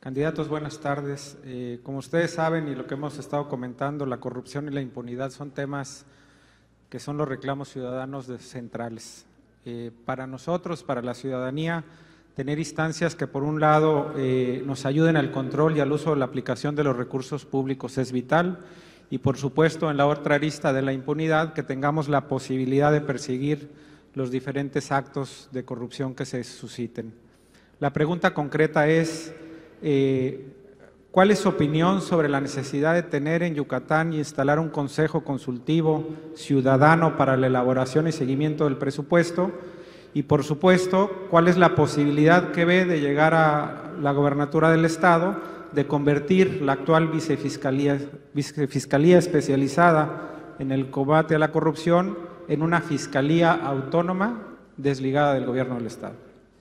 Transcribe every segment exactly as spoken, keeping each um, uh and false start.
Candidatos, buenas tardes. Eh, como ustedes saben y lo que hemos estado comentando, la corrupción y la impunidad son temas que son los reclamos ciudadanos de centrales. Eh, para nosotros, para la ciudadanía, tener instancias que por un lado eh, nos ayuden al control y al uso de la aplicación de los recursos públicos es vital y por supuesto en la otra arista de la impunidad que tengamos la posibilidad de perseguir los diferentes actos de corrupción que se susciten. La pregunta concreta es eh, ¿cuál es su opinión sobre la necesidad de tener en Yucatán y instalar un consejo consultivo ciudadano para la elaboración y seguimiento del presupuesto? Y por supuesto, ¿cuál es la posibilidad que ve de llegar a la gobernatura del Estado de convertir la actual vicefiscalía, vicefiscalía especializada en el combate a la corrupción en una fiscalía autónoma desligada del gobierno del Estado?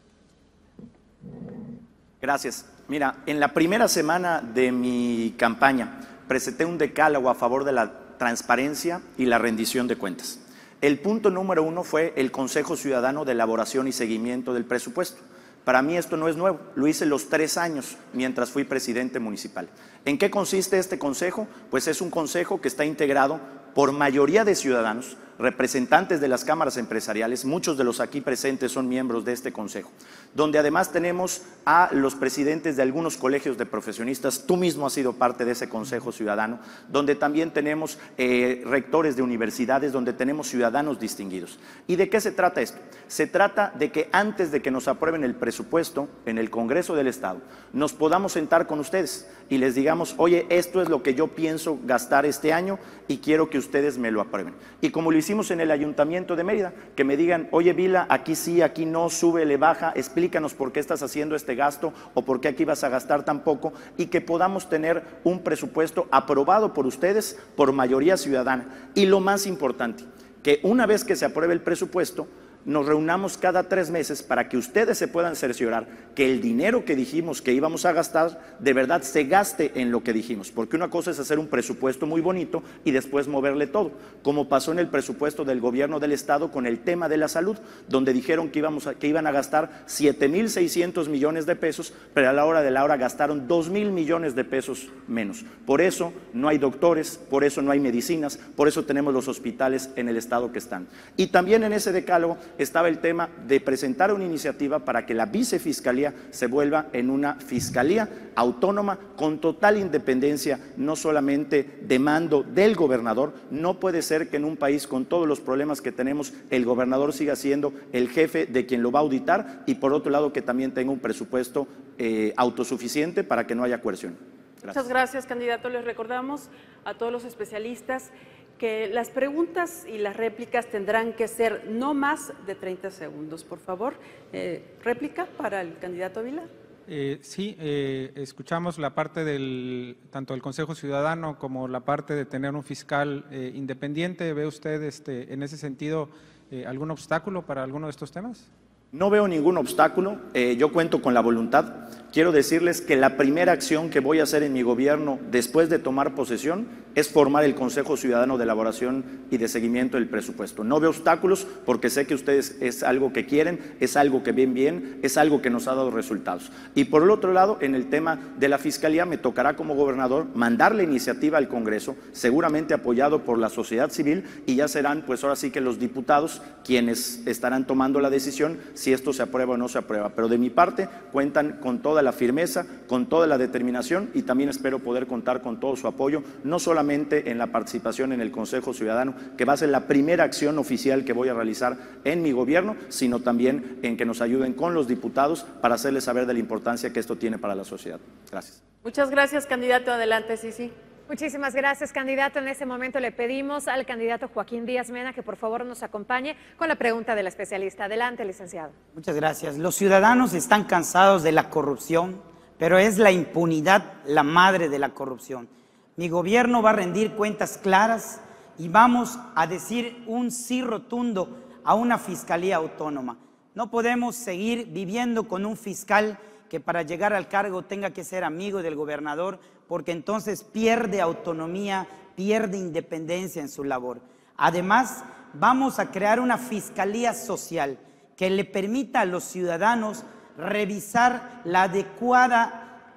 Gracias. Mira, en la primera semana de mi campaña presenté un decálogo a favor de la transparencia y la rendición de cuentas. El punto número uno fue el Consejo Ciudadano de Elaboración y Seguimiento del Presupuesto. Para mí esto no es nuevo, lo hice los tres años mientras fui presidente municipal. ¿En qué consiste este consejo? Pues es un consejo que está integrado por mayoría de ciudadanos, representantes de las cámaras empresariales, muchos de los aquí presentes son miembros de este consejo, donde además tenemos a los presidentes de algunos colegios de profesionistas, tú mismo has sido parte de ese consejo ciudadano, donde también tenemos eh, rectores de universidades, donde tenemos ciudadanos distinguidos. ¿Y de qué se trata esto? Se trata de que antes de que nos aprueben el presupuesto en el Congreso del Estado, nos podamos sentar con ustedes y les digamos, oye, esto es lo que yo pienso gastar este año y quiero que ustedes me lo aprueben. Y como lo hicimos en el Ayuntamiento de Mérida, que me digan, oye Vila, aquí sí, aquí no, sube, le baja, explícanos por qué estás haciendo este gasto o por qué aquí vas a gastar tan poco, y que podamos tener un presupuesto aprobado por ustedes por mayoría ciudadana. Y lo más importante, que una vez que se apruebe el presupuesto, nos reunamos cada tres meses para que ustedes se puedan cerciorar que el dinero que dijimos que íbamos a gastar de verdad se gaste en lo que dijimos, porque una cosa es hacer un presupuesto muy bonito y después moverle todo, como pasó en el presupuesto del gobierno del Estado con el tema de la salud, donde dijeron que, íbamos a, que iban a gastar siete mil seiscientos millones de pesos, pero a la hora de la hora gastaron dos mil millones de pesos menos. Por eso no hay doctores, por eso no hay medicinas, por eso tenemos los hospitales en el estado que están. Y también en ese decálogo estaba el tema de presentar una iniciativa para que la vicefiscalía se vuelva en una fiscalía autónoma con total independencia, no solamente de mando del gobernador. No puede ser que en un país con todos los problemas que tenemos el gobernador siga siendo el jefe de quien lo va a auditar, y por otro lado que también tenga un presupuesto eh, autosuficiente para que no haya coerción. Gracias. Muchas gracias, candidato. Les recordamos a todos los especialistas que las preguntas y las réplicas tendrán que ser no más de treinta segundos, por favor. Eh, ¿Réplica para el candidato Vila? Eh, sí, eh, escuchamos la parte del, tanto del Consejo Ciudadano como la parte de tener un fiscal eh, independiente. ¿Ve usted este, en ese sentido eh, algún obstáculo para alguno de estos temas? No veo ningún obstáculo, eh, yo cuento con la voluntad. Quiero decirles que la primera acción que voy a hacer en mi gobierno después de tomar posesión es formar el Consejo Ciudadano de Elaboración y de Seguimiento del Presupuesto. No veo obstáculos porque sé que ustedes es algo que quieren, es algo que ven bien, es algo que nos ha dado resultados. Y por el otro lado, en el tema de la Fiscalía, me tocará como gobernador mandar la iniciativa al Congreso, seguramente apoyado por la sociedad civil, y ya serán pues ahora sí que los diputados quienes estarán tomando la decisión si esto se aprueba o no se aprueba. Pero de mi parte cuentan con toda la firmeza, con toda la determinación, y también espero poder contar con todo su apoyo, no solamente en la participación en el Consejo Ciudadano, que va a ser la primera acción oficial que voy a realizar en mi gobierno, sino también en que nos ayuden con los diputados para hacerles saber de la importancia que esto tiene para la sociedad. Gracias. Muchas gracias, candidato. Adelante, sí, sí. Muchísimas gracias, candidato. En este momento le pedimos al candidato Joaquín Díaz Mena que por favor nos acompañe con la pregunta de la especialista. Adelante, licenciado. Muchas gracias. Los ciudadanos están cansados de la corrupción, pero es la impunidad la madre de la corrupción. Mi gobierno va a rendir cuentas claras y vamos a decir un sí rotundo a una fiscalía autónoma. No podemos seguir viviendo con un fiscal que para llegar al cargo tenga que ser amigo del gobernador, porque entonces pierde autonomía, pierde independencia en su labor. Además, vamos a crear una fiscalía social que le permita a los ciudadanos revisar la adecuada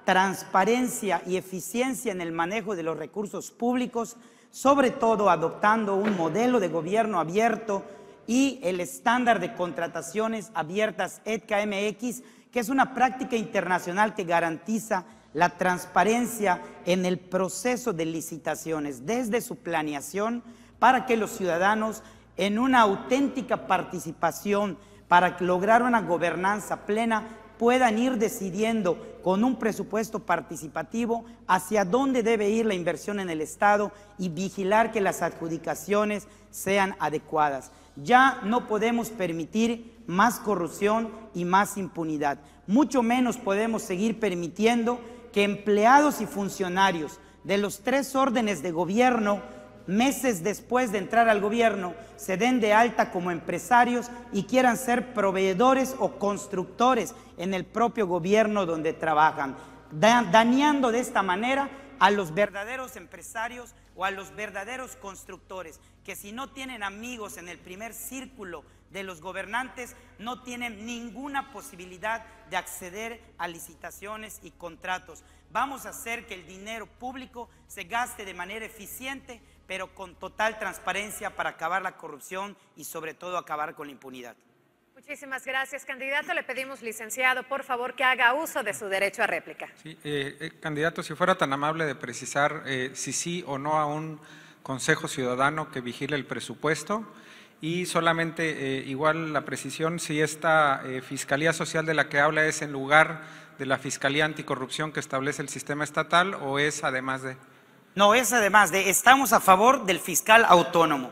transparencia y eficiencia en el manejo de los recursos públicos, sobre todo adoptando un modelo de gobierno abierto y el estándar de contrataciones abiertas E T C A M X, que es una práctica internacional que garantiza la transparencia en el proceso de licitaciones, desde su planeación, para que los ciudadanos, en una auténtica participación, para lograr una gobernanza plena, puedan ir decidiendo con un presupuesto participativo hacia dónde debe ir la inversión en el Estado y vigilar que las adjudicaciones sean adecuadas. Ya no podemos permitir más corrupción y más impunidad. Mucho menos podemos seguir permitiendo que empleados y funcionarios de los tres órdenes de gobierno, meses después de entrar al gobierno, se den de alta como empresarios y quieran ser proveedores o constructores en el propio gobierno donde trabajan, da- dañando de esta manera a los verdaderos empresarios o a los verdaderos constructores, que si no tienen amigos en el primer círculo de los gobernantes, no tienen ninguna posibilidad de acceder a licitaciones y contratos. Vamos a hacer que el dinero público se gaste de manera eficiente, pero con total transparencia, para acabar la corrupción y sobre todo acabar con la impunidad. Muchísimas gracias, candidato. Le pedimos, licenciado, por favor, que haga uso de su derecho a réplica. Sí, eh, eh, candidato, si fuera tan amable de precisar eh, si sí o no a un Consejo Ciudadano que vigile el presupuesto, y solamente eh, igual la precisión si esta eh, Fiscalía Social de la que habla es en lugar de la Fiscalía Anticorrupción que establece el sistema estatal, o es además de… No, es además de, estamos a favor del fiscal autónomo,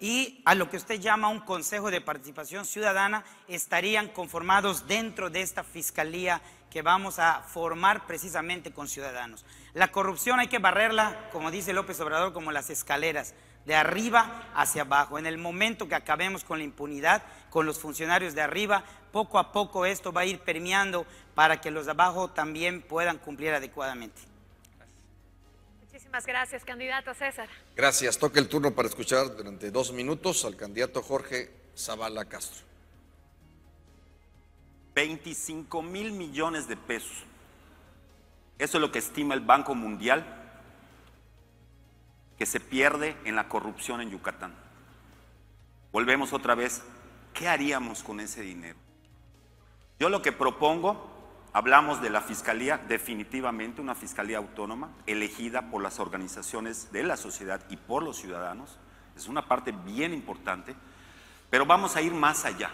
y a lo que usted llama un Consejo de Participación Ciudadana estarían conformados dentro de esta fiscalía que vamos a formar precisamente con ciudadanos. La corrupción hay que barrerla, como dice López Obrador, como las escaleras, de arriba hacia abajo. En el momento que acabemos con la impunidad, con los funcionarios de arriba, poco a poco esto va a ir permeando para que los de abajo también puedan cumplir adecuadamente. Muchísimas gracias, candidato. César. Gracias. Toca el turno para escuchar durante dos minutos al candidato Jorge Zavala Castro. veinticinco mil millones de pesos. Eso es lo que estima el Banco Mundial que se pierde en la corrupción en Yucatán. Volvemos otra vez, ¿qué haríamos con ese dinero? Yo lo que propongo, hablamos de la fiscalía, definitivamente una fiscalía autónoma, elegida por las organizaciones de la sociedad y por los ciudadanos, es una parte bien importante, pero vamos a ir más allá.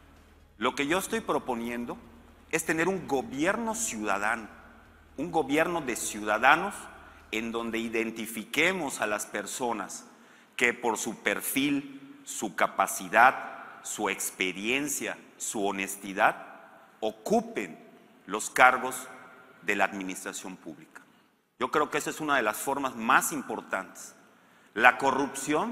Lo que yo estoy proponiendo es tener un gobierno ciudadano, un gobierno de ciudadanos en donde identifiquemos a las personas que por su perfil, su capacidad, su experiencia, su honestidad, ocupen los cargos de la administración pública. Yo creo que esa es una de las formas más importantes. La corrupción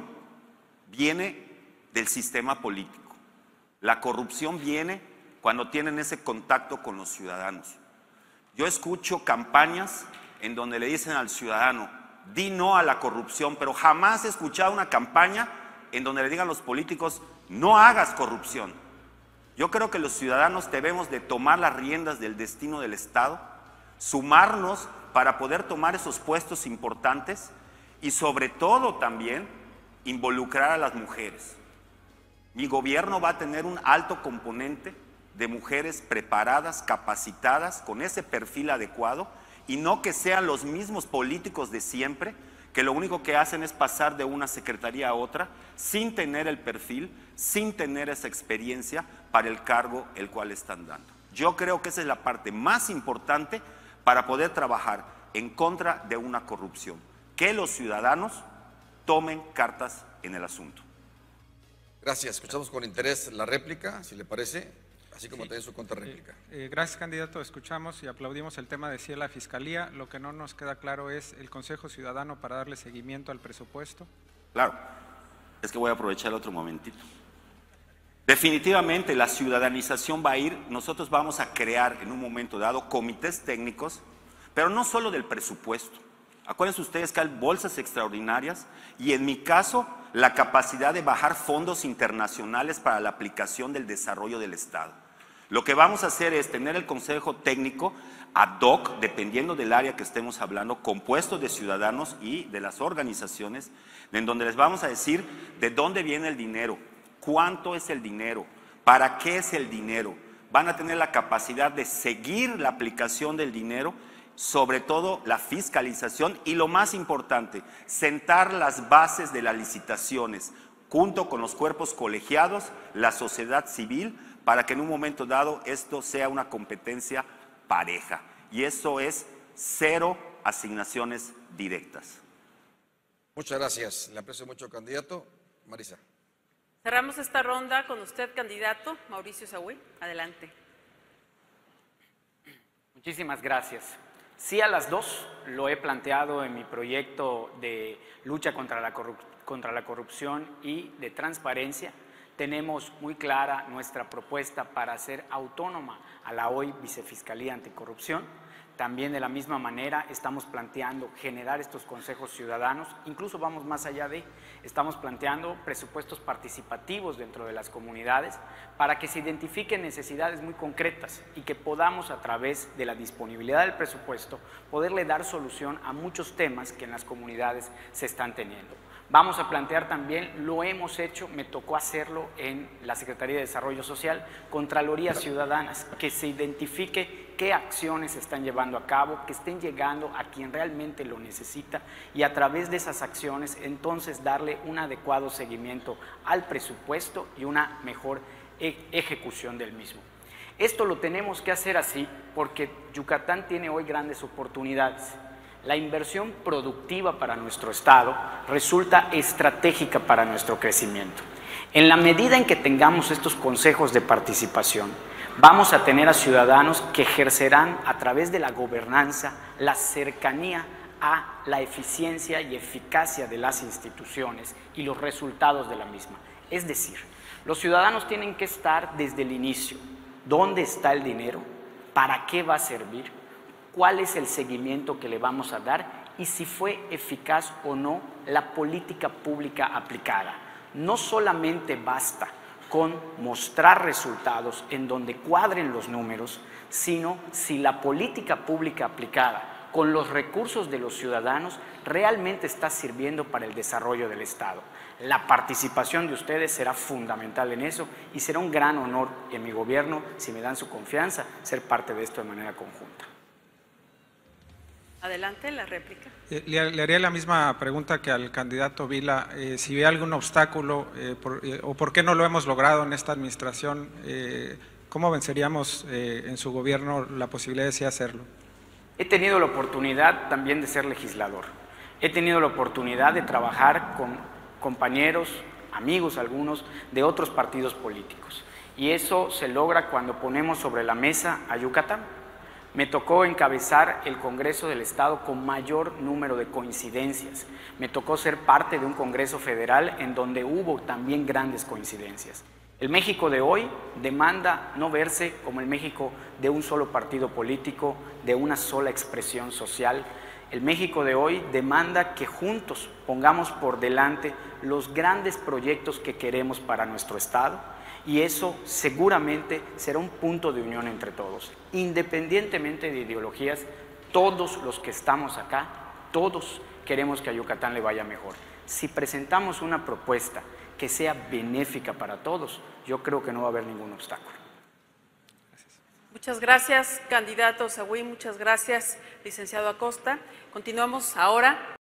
viene del sistema político. La corrupción viene cuando tienen ese contacto con los ciudadanos. Yo escucho campañas en donde le dicen al ciudadano, di no a la corrupción, pero jamás he escuchado una campaña en donde le digan a los políticos, no hagas corrupción. Yo creo que los ciudadanos debemos de tomar las riendas del destino del Estado, sumarnos para poder tomar esos puestos importantes y sobre todo también involucrar a las mujeres. Mi gobierno va a tener un alto componente de mujeres preparadas, capacitadas, con ese perfil adecuado, y no que sean los mismos políticos de siempre, que lo único que hacen es pasar de una secretaría a otra sin tener el perfil, sin tener esa experiencia para el cargo el cual están dando. Yo creo que esa es la parte más importante para poder trabajar en contra de una corrupción, que los ciudadanos tomen cartas en el asunto. Gracias. Escuchamos con interés la réplica, si le parece, así como sí. También su contrarréplica. Eh, eh, gracias, candidato. Escuchamos y aplaudimos el tema de sí a la Fiscalía. Lo que no nos queda claro es el Consejo Ciudadano para darle seguimiento al presupuesto. Claro, es que voy a aprovechar otro momentito. Definitivamente la ciudadanización va a ir, nosotros vamos a crear en un momento dado comités técnicos, pero no solo del presupuesto. Acuérdense ustedes que hay bolsas extraordinarias y en mi caso la capacidad de bajar fondos internacionales para la aplicación del desarrollo del Estado. Lo que vamos a hacer es tener el consejo técnico ad hoc, dependiendo del área que estemos hablando, compuesto de ciudadanos y de las organizaciones, en donde les vamos a decir de dónde viene el dinero, cuánto es el dinero, para qué es el dinero. Van a tener la capacidad de seguir la aplicación del dinero, sobre todo la fiscalización y, lo más importante, sentar las bases de las licitaciones junto con los cuerpos colegiados, la sociedad civil, para que en un momento dado esto sea una competencia pareja. Y eso es cero asignaciones directas. Muchas gracias. Le aprecio mucho, candidato. Marisa. Cerramos esta ronda con usted, candidato Mauricio Zahui. Adelante. Muchísimas gracias. Sí a las dos, lo he planteado en mi proyecto de lucha contra la, corrup- contra la corrupción y de transparencia. Tenemos muy clara nuestra propuesta para hacer autónoma a la hoy Vicefiscalía Anticorrupción. También de la misma manera estamos planteando generar estos consejos ciudadanos, incluso vamos más allá de, estamos planteando presupuestos participativos dentro de las comunidades para que se identifiquen necesidades muy concretas y que podamos, a través de la disponibilidad del presupuesto, poderle dar solución a muchos temas que en las comunidades se están teniendo. Vamos a plantear también, lo hemos hecho, me tocó hacerlo en la Secretaría de Desarrollo Social, Contralorías Ciudadanas, que se identifique qué acciones se están llevando a cabo, que estén llegando a quien realmente lo necesita y a través de esas acciones entonces darle un adecuado seguimiento al presupuesto y una mejor e- ejecución del mismo. Esto lo tenemos que hacer así porque Yucatán tiene hoy grandes oportunidades. La inversión productiva para nuestro Estado resulta estratégica para nuestro crecimiento. En la medida en que tengamos estos consejos de participación, vamos a tener a ciudadanos que ejercerán a través de la gobernanza la cercanía a la eficiencia y eficacia de las instituciones y los resultados de la misma. Es decir, los ciudadanos tienen que estar desde el inicio. ¿Dónde está el dinero? ¿Para qué va a servir? ¿Cuál es el seguimiento que le vamos a dar? Y si fue eficaz o no la política pública aplicada. No solamente basta con mostrar resultados en donde cuadren los números, sino si la política pública aplicada con los recursos de los ciudadanos realmente está sirviendo para el desarrollo del Estado. La participación de ustedes será fundamental en eso y será un gran honor en mi gobierno, si me dan su confianza, ser parte de esto de manera conjunta. Adelante, la réplica. Eh, le, le haría la misma pregunta que al candidato Vila, eh, si ve algún obstáculo eh, por, eh, o por qué no lo hemos logrado en esta administración, eh, ¿cómo venceríamos eh, en su gobierno la posibilidad de sí hacerlo? He tenido la oportunidad también de ser legislador. He tenido la oportunidad de trabajar con compañeros, amigos algunos, de otros partidos políticos. Y eso se logra cuando ponemos sobre la mesa a Yucatán. Me tocó encabezar el Congreso del Estado con mayor número de coincidencias. Me tocó ser parte de un Congreso federal en donde hubo también grandes coincidencias. El México de hoy demanda no verse como el México de un solo partido político, de una sola expresión social. El México de hoy demanda que juntos pongamos por delante los grandes proyectos que queremos para nuestro Estado. Y eso seguramente será un punto de unión entre todos. Independientemente de ideologías, todos los que estamos acá, todos queremos que a Yucatán le vaya mejor. Si presentamos una propuesta que sea benéfica para todos, yo creo que no va a haber ningún obstáculo. Muchas gracias, candidato Zahui. Muchas gracias, licenciado Acosta. Continuamos ahora.